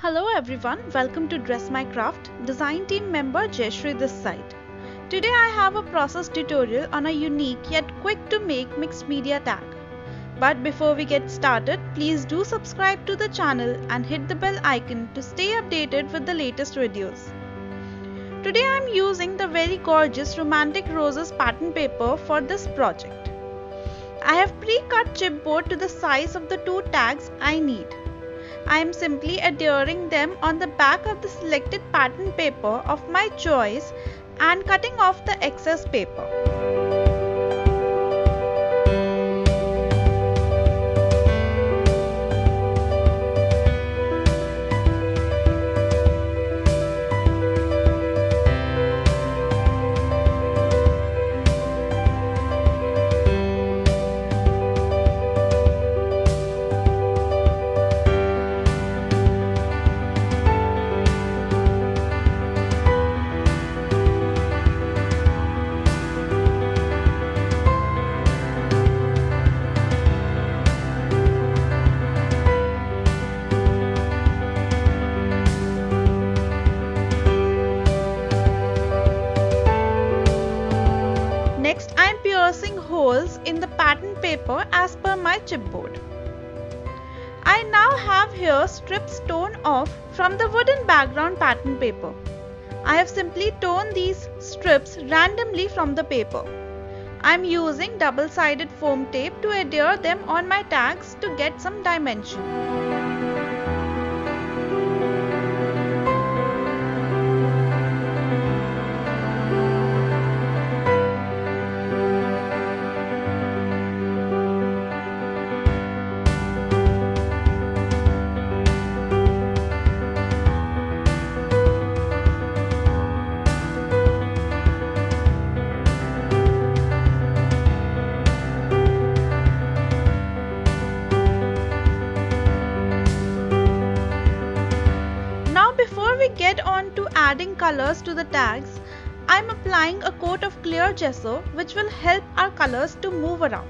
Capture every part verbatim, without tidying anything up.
Hello everyone, welcome to Dress My Craft. Design team member Jayashree this side. Today I have a process tutorial on a unique yet quick to make mixed media tag. But before we get started, please do subscribe to the channel and hit the bell icon to stay updated with the latest videos. Today I am using the very gorgeous Romantic Roses pattern paper for this project. I have pre-cut chipboard to the size of the two tags I need. I am simply adhering them on the back of the selected pattern paper of my choice and cutting off the excess paper. Next, I am piercing holes in the pattern paper as per my chipboard. I now have here strips torn off from the wooden background pattern paper. I have simply torn these strips randomly from the paper. I am using double-sided foam tape to adhere them on my tags to get some dimension. Before we get on to adding colors to the tags, I am applying a coat of clear gesso which will help our colors to move around.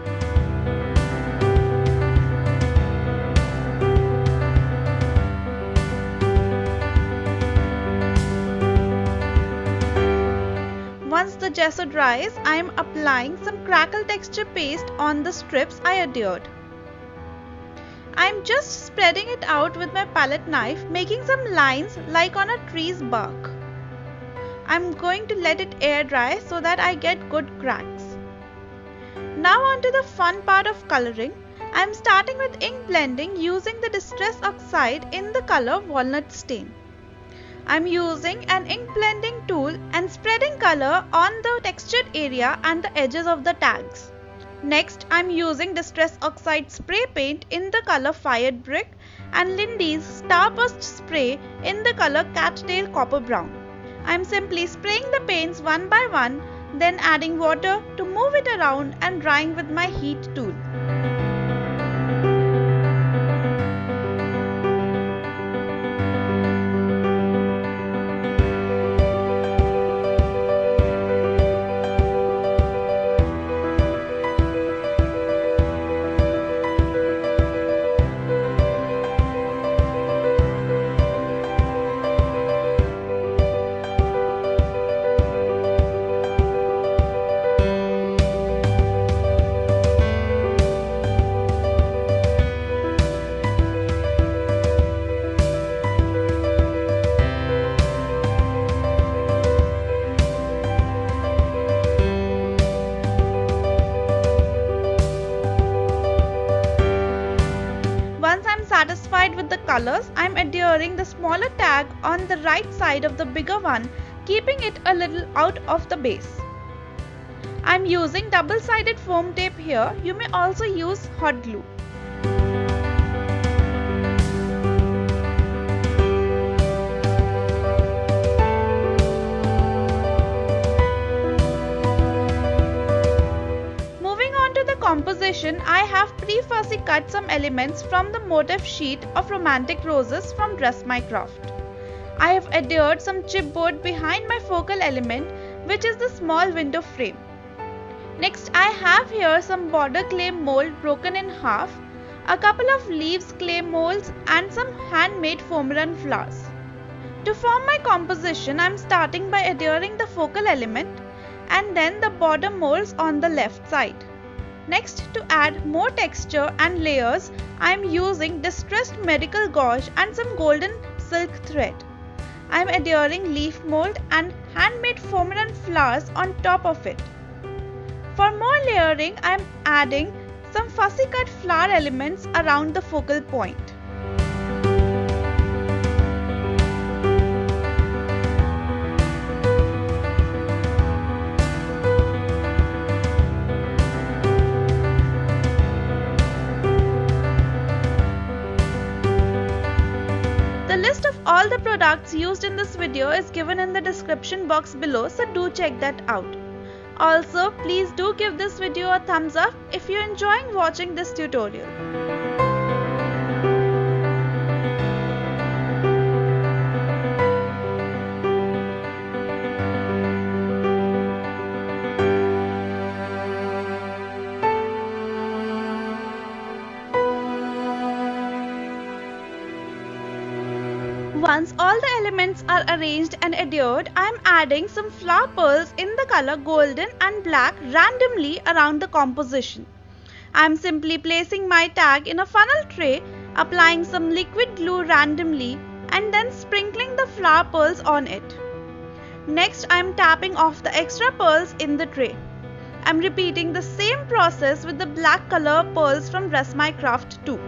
Once the gesso dries, I am applying some crackle texture paste on the strips I adhered. I am just spreading it out with my palette knife, making some lines like on a tree's bark. I am going to let it air dry so that I get good cracks. Now on to the fun part of coloring. I am starting with ink blending using the Distress Oxide in the color Walnut Stain. I am using an ink blending tool and spreading color on the textured area and the edges of the tags. Next, I am using Distress Oxide spray paint in the color Fired Brick and Lindy's Starburst spray in the color Cattail Copper Brown. I am simply spraying the paints one by one, then adding water to move it around and drying with my heat tool. Once I am satisfied with the colors, I am adhering the smaller tag on the right side of the bigger one, keeping it a little out of the base. I am using double-sided foam tape here. You may also use hot glue. Composition, I have pre-fussy cut some elements from the motif sheet of Romantic Roses from Dress My Craft. I have adhered some chipboard behind my focal element, which is the small window frame. Next, I have here some border clay mold broken in half. a couple of leaves, clay molds and some handmade foam run flowers. To form my composition, I am starting by adhering the focal element and then the border molds on the left side. Next, to add more texture and layers, I am using distressed medical gauze and some golden silk thread. I am adhering leaf mold and handmade foam run flowers on top of it. For more layering, I am adding some fussy cut flower elements around the focal point. The list of all the products used in this video is given in the description box below, so do check that out. Also, please do give this video a thumbs up if you're enjoying watching this tutorial. Once all the elements are arranged and adhered, I am adding some flower pearls in the color golden and black randomly around the composition. I am simply placing my tag in a funnel tray, applying some liquid glue randomly and then sprinkling the flower pearls on it. Next, I am tapping off the extra pearls in the tray. I am repeating the same process with the black color pearls from Dress My Craft too.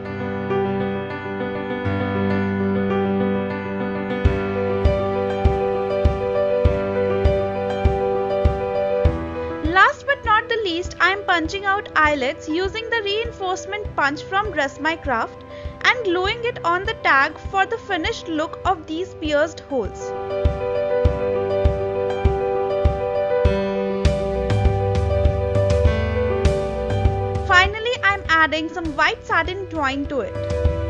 Last but not the least, I am punching out eyelets using the reinforcement punch from Dress My Craft and gluing it on the tag for the finished look of these pierced holes. Finally, I am adding some white satin twine to it.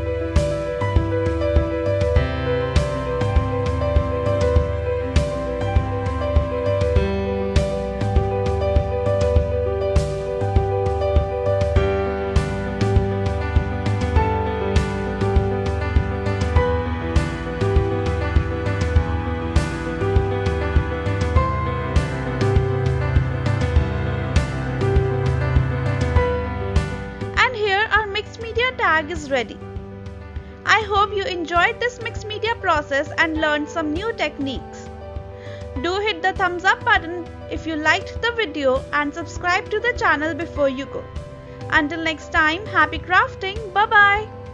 Tag is ready. I hope you enjoyed this mixed media process and learned some new techniques. Do hit the thumbs up button if you liked the video and subscribe to the channel before you go. Until next time, happy crafting. Bye bye.